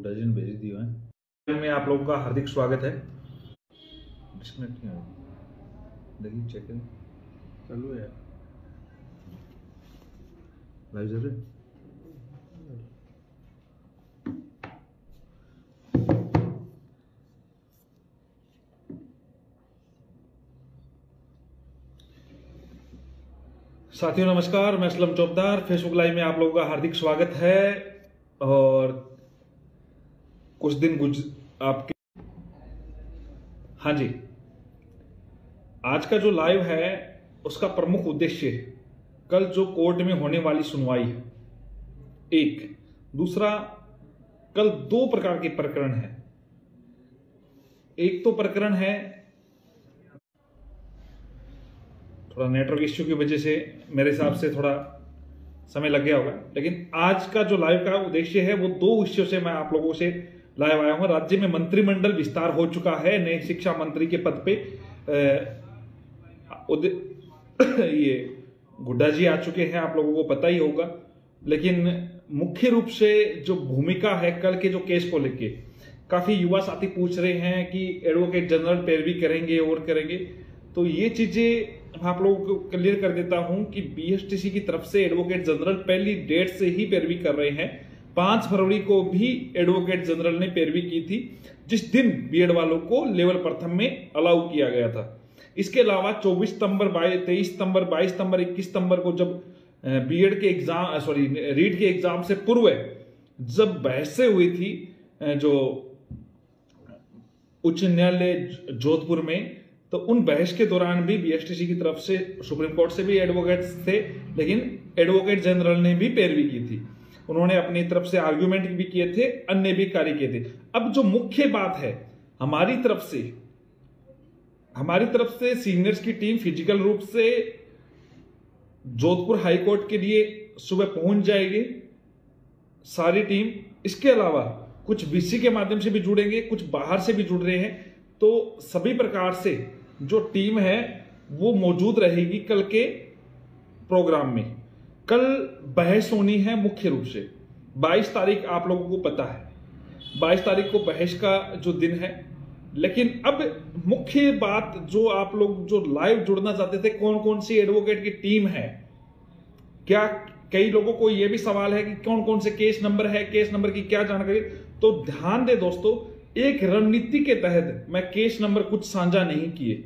गुड्डा जी ने भेज दिए हैं। में आप लोगों का हार्दिक स्वागत है। डिस्कनेक्ट नहीं हो देखिए, चेक करें चालू है लाइव जरूर। साथियों नमस्कार, मैं असलम चौबदार। फेसबुक लाइव में आप लोगों का हार्दिक स्वागत है। और कुछ दिन आपके हाँ जी, आज का जो लाइव है उसका प्रमुख उद्देश्य कल जो कोर्ट में होने वाली सुनवाई है, एक दूसरा, कल दो प्रकार के प्रकरण है। एक तो प्रकरण है, थोड़ा नेटवर्क इश्यू की वजह से मेरे हिसाब से थोड़ा समय लग गया होगा, लेकिन आज का जो लाइव का उद्देश्य है वो दो विषयों से मैं आप लोगों से लाइव आया हूं। राज्य में मंत्रिमंडल विस्तार हो चुका है, नए शिक्षा मंत्री के पद पे ये गुड्डा जी आ चुके हैं, आप लोगों को पता ही होगा। लेकिन मुख्य रूप से जो भूमिका है कल के जो केस को लेके, काफी युवा साथी पूछ रहे हैं कि एडवोकेट जनरल पैरवी करेंगे और करेंगे, तो ये चीजें आप लोगों को क्लियर कर देता हूं कि बीएसटीसी की तरफ से एडवोकेट जनरल पहली डेट से ही पैरवी कर रहे हैं। 5 फरवरी को भी एडवोकेट जनरल ने पैरवी की थी, जिस दिन बीएड वालों को लेवल प्रथम में अलाउ किया गया था। इसके अलावा 24 सितंबर, 23 सितंबर, 22 सितंबर, 21 सितंबर को जब बीएड के एग्जाम रीट के एग्जाम से पूर्व जब बहसें हुई थी जो उच्च न्यायालय जोधपुर में, तो उन बहस के दौरान भी बीएसटीसी की तरफ से सुप्रीम कोर्ट से भी एडवोकेट्स थे, लेकिन एडवोकेट जनरल ने भी पैरवी की थी। उन्होंने अपनी तरफ से आर्ग्यूमेंट भी किए थे, अन्य भी कार्य किए थे। अब जो मुख्य बात है, हमारी तरफ से सीनियर्स की टीम फिजिकल रूप से जोधपुर हाई कोर्ट के लिए सुबह पहुंच जाएगी, सारी टीम। इसके अलावा कुछ बीसी के माध्यम से भी जुड़ेंगे, कुछ बाहर से भी जुड़ रहे हैं, तो सभी प्रकार से जो टीम है वो मौजूद रहेगी कल के प्रोग्राम में। कल बहस होनी है मुख्य रूप से 22 तारीख, आप लोगों को पता है 22 तारीख को बहस का जो दिन है। लेकिन अब मुख्य बात जो आप लोग जो लाइव जुड़ना चाहते थे, कौन कौन सी एडवोकेट की टीम है, क्या कई लोगों को यह भी सवाल है कि कौन कौन से केस नंबर है, केस नंबर की क्या जानकारी। तो ध्यान दे दोस्तों, एक रणनीति के तहत मैं केस नंबर कुछ साझा नहीं किए।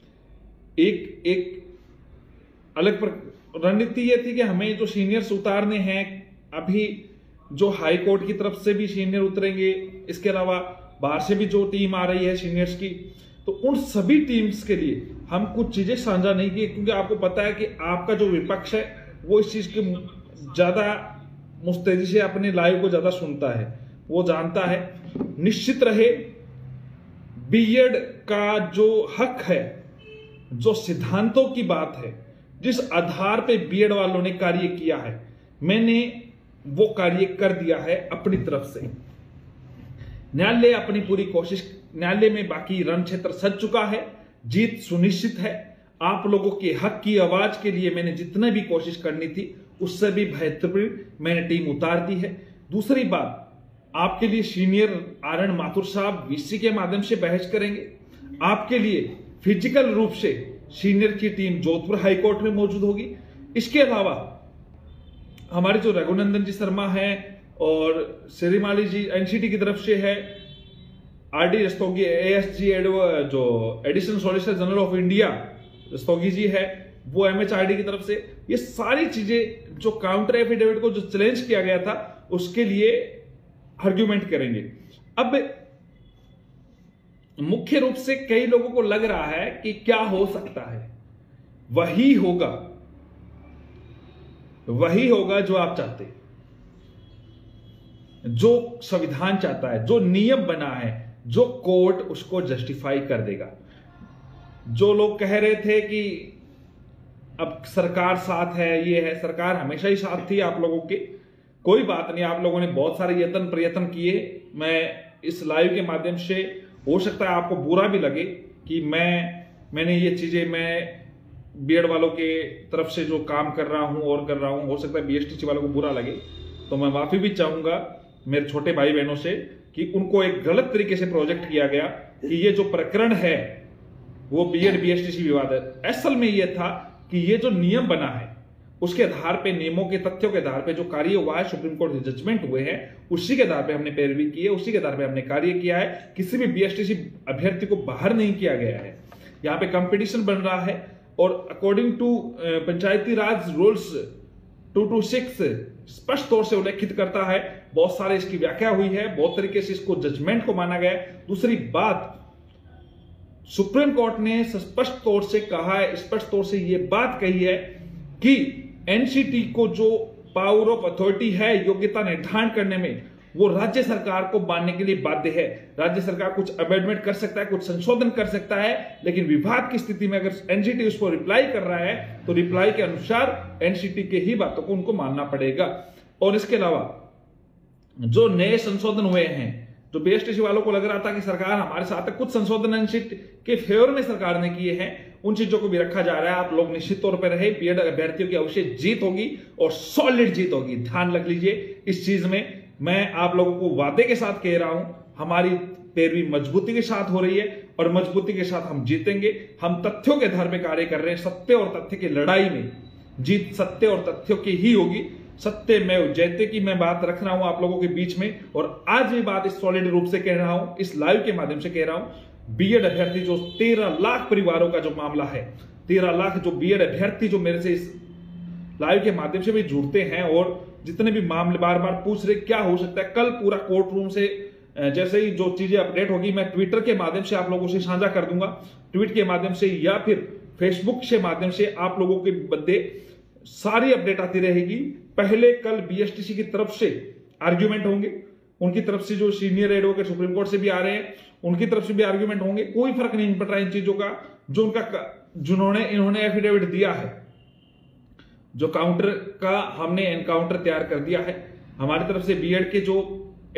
एक अलग रणनीति यह थी कि हमें जो सीनियर्स उतारने हैं, अभी जो हाई कोर्ट की तरफ से भी सीनियर उतरेंगे, इसके अलावा बाहर से भी जो टीम आ रही है सीनियर्स की, तो उन सभी टीम्स के लिए हम कुछ चीजें साझा नहीं की, क्योंकि आपको पता है कि आपका जो विपक्ष है वो इस चीज के ज्यादा मुस्तैदी से अपने लाइव को ज्यादा सुनता है, वो जानता है। निश्चित रहे, बीएड का जो हक है, जो सिद्धांतों की बात है, जिस आधार पे बीएड वालों ने कार्य किया है, मैंने वो कार्य कर दिया है अपनी तरफ से। न्यायालय अपनी पूरी कोशिश, न्यायालय में बाकी रण क्षेत्र सज चुका है, जीत सुनिश्चित है। आप लोगों के हक की आवाज के लिए मैंने जितने भी कोशिश करनी थी उससे भी बेहतरीन मैंने टीम उतार दी है। दूसरी बात, आपके लिए सीनियर आर एन माथुर साहब वीसी के माध्यम से बहस करेंगे। आपके लिए फिजिकल रूप से सीनियर की टीम जोधपुर हाई कोर्ट में मौजूद होगी। इसके अलावा हमारे जो रघुनंदन जी शर्मा है और श्रीमाली जी एनसीटी की तरफ से है, आरडी रस्तोगी एएसजी जो additional solicitor general of India Rastogi ji है, वो एमएचआरडी की तरफ से, ये सारी चीजें जो काउंटर एफिडेविट को जो चैलेंज किया गया था उसके लिए आर्ग्यूमेंट करेंगे। अब मुख्य रूप से कई लोगों को लग रहा है कि क्या हो सकता है, वही होगा जो आप चाहते, जो संविधान चाहता है, जो नियम बना है, जो कोर्ट उसको जस्टिफाई कर देगा। जो लोग कह रहे थे कि अब सरकार साथ है, ये है, सरकार हमेशा ही साथ थी आप लोगों के, कोई बात नहीं। आप लोगों ने बहुत सारे यत्न प्रयत्न किए। मैं इस लाइव के माध्यम से, हो सकता है आपको बुरा भी लगे कि मैंने ये चीजें, मैं बीएड वालों के तरफ से जो काम कर रहा हूं और कर रहा हूं, हो सकता है बीएसटीसी वालों को बुरा लगे, तो मैं माफी भी चाहूंगा मेरे छोटे भाई बहनों से कि उनको एक गलत तरीके से प्रोजेक्ट किया गया कि ये जो प्रकरण है वो बीएड बीएसटीसी विवाद है। असल में ये था कि ये जो नियम बना है उसके आधार पे, नियमों के तथ्यों के आधार पे जो कार्य हुआ है, सुप्रीम कोर्ट के जजमेंट हुए हैं, उसी के आधार पे हमने पैरवी की है, उसी के आधार पे हमने कार्य किया है। किसी भी बीएसटीसी अभ्यर्थी को बाहर नहीं किया गया है। यहाँ पे कंपटीशन बन रहा है और according to Panchayati Raj rules 226 स्पष्ट तौर से उल्लेखित करता है। बहुत सारे इसकी व्याख्या हुई है, बहुत तरीके से इसको जजमेंट को माना गया है। दूसरी बात, सुप्रीम कोर्ट ने स्पष्ट तौर से कहा है, स्पष्ट तौर से यह बात कही है कि एनसीटी को जो पावर ऑफ अथॉरिटी है योग्यता निर्धारण करने में, वो राज्य सरकार को मानने के लिए बाध्य है। राज्य सरकार कुछ अमेंडमेंट कर सकता है, कुछ संशोधन कर सकता है, लेकिन विवाद की स्थिति में अगर एनसीटी उस पर रिप्लाई कर रहा है तो रिप्लाई के अनुसार एनसीटी के ही बातों को उनको मानना पड़ेगा। और इसके अलावा जो नए संशोधन हुए हैं, जो बीएसटीसी वालों को लग रहा था कि सरकार हमारे साथ है, कुछ संशोधन एनसीटी के फेवर में सरकार ने किए हैं, उन चीजों को भी रखा जा रहा है। आप लोग निश्चित तौर पर रहे, बीएड अभ्यर्थियों की अवश्य जीत होगी और सॉलिड जीत होगी, ध्यान रख लीजिए इस चीज में। मैं आप लोगों को वादे के साथ कह रहा हूं, हमारी पैरवी मजबूती के साथ हो रही है और मजबूती के साथ हम जीतेंगे। हम तथ्यों के आधार पर कार्य कर रहे हैं। सत्य और तथ्य की लड़ाई में जीत सत्य और तथ्यों की ही होगी। सत्य में जयते की मैं बात रख रहा हूं आप लोगों के बीच में, और आज ये बात इस सॉलिड रूप से कह रहा हूं, इस लाइव के माध्यम से कह रहा हूं। बीएड अभ्यर्थी जो 13 लाख परिवारों का जो मामला है, 13 लाख जो बीएड अभ्यर्थी जो मेरे से इस लाइव के माध्यम से भी जुड़ते हैं और जितने भी मामले बार बार पूछ रहे क्या हो सकता है, कल पूरा कोर्ट रूम से जैसे ही जो चीजें अपडेट होगी मैं ट्विटर के माध्यम से आप लोगों से साझा कर दूंगा, ट्वीट के माध्यम से या फिर फेसबुक के माध्यम से आप लोगों के बदले सारी अपडेट आती रहेगी। पहले कल बीएसटीसी की तरफ से आर्ग्यूमेंट होंगे, उनकी तरफ से जो सीनियर एडवोकेट सुप्रीम कोर्ट से भी आ रहे हैं उनकी तरफ से भी आर्ग्यूमेंट होंगे। कोई फर्क नहीं पड़ रहा इन चीजों का, जो उनका इन्होंने एफिडेविट दिया है, जो काउंटर का हमने एनकाउंटर तैयार कर दिया है हमारी तरफ से बीएड के जो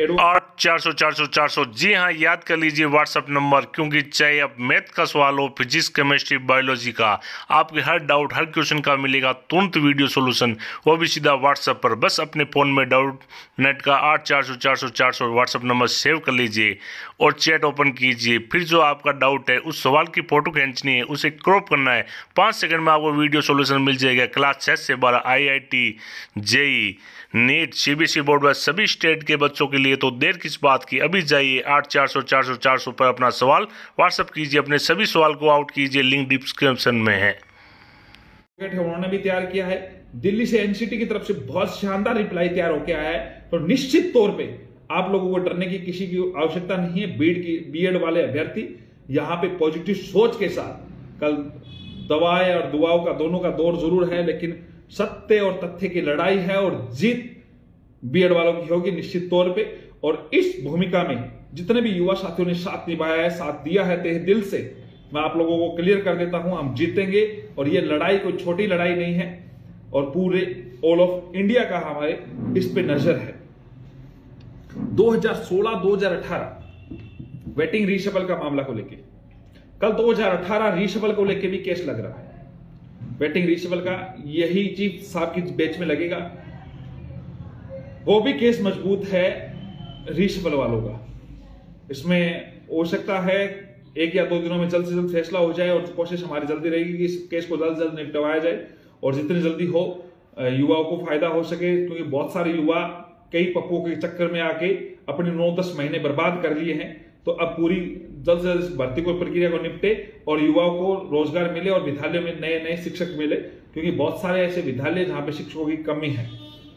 8400400 जी हाँ, याद कर लीजिए व्हाट्सएप नंबर, क्योंकि चाहे अब मैथ का सवाल हो, फिजिक्स, केमिस्ट्री, बायोलॉजी का, आपके हर डाउट हर क्वेश्चन का मिलेगा तुरंत वीडियो सॉल्यूशन, वो भी सीधा व्हाट्सएप पर। बस अपने फ़ोन में डाउट नेट का 8400400 व्हाट्सएप नंबर सेव कर लीजिए और चैट ओपन कीजिए। फिर जो आपका डाउट है उस सवाल की फोटो खींचनी है, उसे क्रॉप करना है, 5 सेकंड में आपको वीडियो सॉल्यूशन मिल जाएगा। क्लास 6 से 12 IIT, JEE, NEET, CBSE board में सभी स्टेट के बच्चों के लिए। तो देर किस बात की, अभी जाइए 8400400 पर अपना सवाल व्हाट्सएप कीजिए, अपने सभी सवाल को आउट कीजिए, लिंक डिस्क्रिप्शन में है। उन्होंने भी तैयार किया है, दिल्ली से एनसीटी की तरफ से बहुत शानदार रिप्लाई तैयार होकर आया है। तो निश्चित तौर पे आप लोगों को डरने की किसी की आवश्यकता नहीं है। बीएड वाले अभ्यर्थी यहाँ पे पॉजिटिव सोच के साथ, कल दवाएं और दुआओं का दोनों का दौर जरूर है, लेकिन सत्य और तथ्य की लड़ाई है और जीत बीएड वालों की होगी निश्चित तौर पे। और इस भूमिका में जितने भी युवा साथियों ने साथ निभाया है, साथ दिया है तहे दिल से, मैं आप लोगों को क्लियर कर देता हूं, हम जीतेंगे। और ये लड़ाई कोई छोटी लड़ाई नहीं है और पूरे ऑल ऑफ इंडिया का हमारे इस पे नजर है। 2016-2018 वेटिंग रीशफल का मामला को लेके, कल 2018 रीशफल को लेके भी केस लग रहा है। वेटिंग रीशफल का यही चीफ साहब की बेंच में लगेगा, वो भी केस मजबूत है रीशफल वालों का। इसमें हो सकता है 1 या 2 दिनों में जल्द से जल्द फैसला हो जाए और कोशिश हमारी जल्दी रहेगी कि इस केस को जल्द से जल्द निपटवाया जाए और जितनी जल्दी हो युवाओं को फायदा हो सके, क्योंकि बहुत सारे युवा कई पप्पुओं के चक्कर में आके अपने 9-10 महीने बर्बाद कर लिए हैं। तो अब पूरी जल्द से जल्द भर्ती को प्रक्रिया को निपटे और युवाओं को रोजगार मिले और विद्यालयों में नए नए शिक्षक मिले, क्योंकि बहुत सारे ऐसे विद्यालय जहां पे शिक्षकों की कमी है।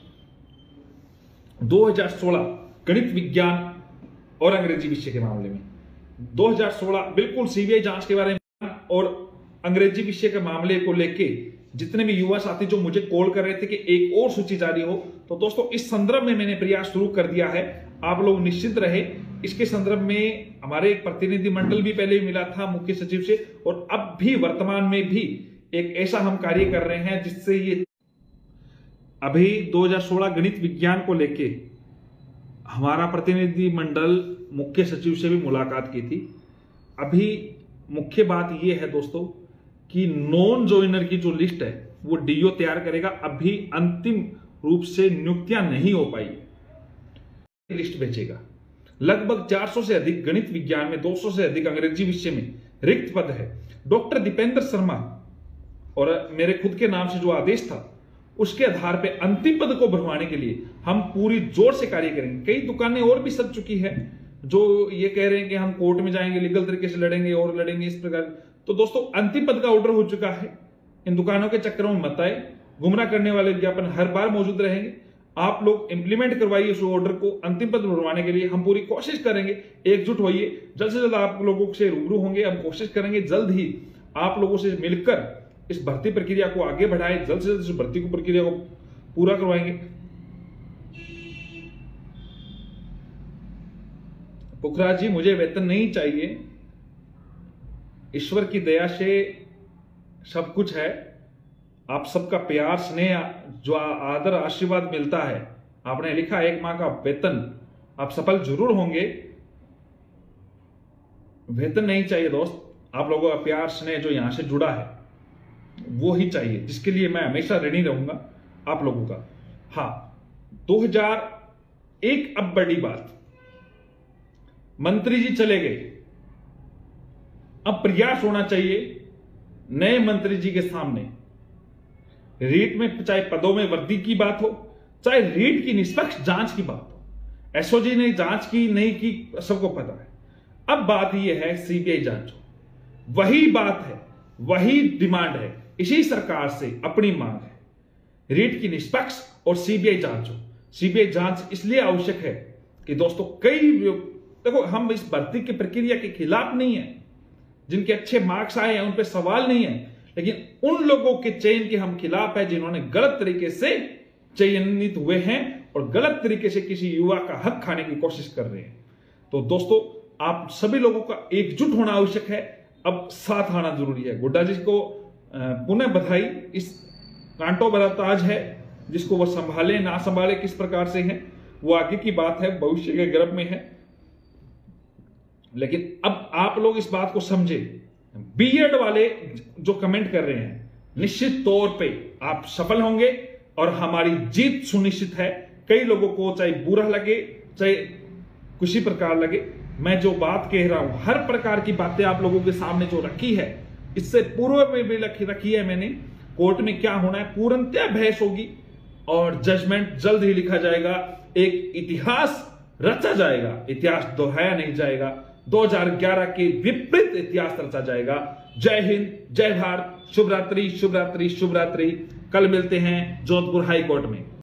2016 गणित, विज्ञान और अंग्रेजी विषय के मामले में 2016 बिल्कुल सीबीआई जांच के बारे में और अंग्रेजी विषय के मामले को लेके जितने भी युवा साथी जो मुझे कॉल कर रहे थे कि एक और सूची जारी हो, तो दोस्तों इस संदर्भ में मैंने प्रयास शुरू कर दिया है। आप लोग निश्चिंत रहे, इसके संदर्भ में हमारे एक प्रतिनिधि मंडल भी पहले मिला था मुख्य सचिव से, और अब भी वर्तमान में भी एक ऐसा हम कार्य कर रहे हैं जिससे ये अभी 2016 गणित विज्ञान को लेके हमारा प्रतिनिधि मंडल मुख्य सचिव से भी मुलाकात की थी। अभी मुख्य बात यह है दोस्तों कि नॉन ज्वाइनर की जो लिस्ट है वो डीओ तैयार करेगा। अभी अंतिम रूप से नियुक्तियां नहीं हो पाई, लिस्ट भेजेगा। लगभग 400 से अधिक गणित विज्ञान में, 200 से अधिक अंग्रेजी विषय में रिक्त पद है। डॉक्टर दीपेंद्र शर्मा और मेरे खुद के नाम से जो आदेश था उसके आधार पे अंतिम पद को भरवाने के लिए हम पूरी जोर से कार्य करेंगे। कई दुकानें और भी सज चुकी है जो ये कह रहे हैं कि हम कोर्ट में जाएंगे, लीगल तरीके से लड़ेंगे और लड़ेंगे इस प्रकार। तो दोस्तों अंतिम पद का ऑर्डर हो चुका है, इन दुकानों के चक्करों में मत आए। गुमराह करने वाले विज्ञापन हर बार मौजूद रहेंगे। आप लोग इंप्लीमेंट करवाइए उस ऑर्डर को, अंतिम पद भरवाने के लिए हम पूरी कोशिश करेंगे। एकजुट होइए, जल्द से जल्द आप लोगों से रूबरू होंगे। हम कोशिश करेंगे जल्द ही आप लोगों से मिलकर इस भर्ती प्रक्रिया को आगे बढ़ाएं, जल्द से जल्द इस भर्ती प्रक्रिया को पूरा करवाएंगे। पुखराज जी, मुझे वेतन नहीं चाहिए, ईश्वर की दया से सब कुछ है। आप सबका प्यार, स्नेह, जो आदर, आशीर्वाद मिलता है। आपने लिखा 1 माह का वेतन, आप सफल जरूर होंगे। वेतन नहीं चाहिए दोस्त, आप लोगों का प्यार, स्नेह जो यहां से जुड़ा है वो ही चाहिए, जिसके लिए मैं हमेशा ऋणी रहूंगा आप लोगों का। हाँ, 2001 अब बड़ी बात, मंत्री जी चले गए, अब प्रयास होना चाहिए नए मंत्री जी के सामने। रीट में चाहे पदों में वृद्धि की बात हो, चाहे रीट की निष्पक्ष जांच की बात हो, एसओजी ने जांच की नहीं की सबको पता है। अब बात यह है सीबीआई जांच हो, वही बात है, वही डिमांड है, इसी सरकार से अपनी मांग है। रीट की निष्पक्ष और सीबीआई जांच हो। सीबीआई जांच इसलिए आवश्यक है कि दोस्तों देखो, हम इस भर्ती की प्रक्रिया के खिलाफ नहीं है, जिनके अच्छे मार्क्स आए हैं उन पे सवाल नहीं है, लेकिन उन लोगों के चयन के हम खिलाफ है जिन्होंने गलत तरीके से चयनित हुए हैं और गलत तरीके से किसी युवा का हक खाने की कोशिश कर रहे हैं। तो दोस्तों, आप सभी लोगों का एकजुट होना आवश्यक है, अब साथ आना जरूरी है। गुड्डा जी को पुनः बधाई, इस कांटो बड़ा ताज है, जिसको वो संभाले ना संभाले किस प्रकार से है वो आगे की बात है, भविष्य के गर्भ में है। लेकिन अब आप लोग इस बात को समझे, बीएड वाले जो कमेंट कर रहे हैं, निश्चित तौर पे आप सफल होंगे और हमारी जीत सुनिश्चित है। कई लोगों को चाहे बुरा लगे चाहे किसी प्रकार लगे, मैं जो बात कह रहा हूं, हर प्रकार की बातें आप लोगों के सामने जो रखी है, इससे पूर्व में भी रखी है मैंने। कोर्ट में क्या होना है, पूर्णतः बहस होगी और जजमेंट जल्द ही लिखा जाएगा। एक इतिहास रचा जाएगा, इतिहास दोहराया नहीं जाएगा। 2011 के विपरीत इतिहास रचा जाएगा। जय हिंद, जय भारत, शुभ रात्रि, शुभ रात्रि, शुभ रात्रि। कल मिलते हैं जोधपुर हाई कोर्ट में।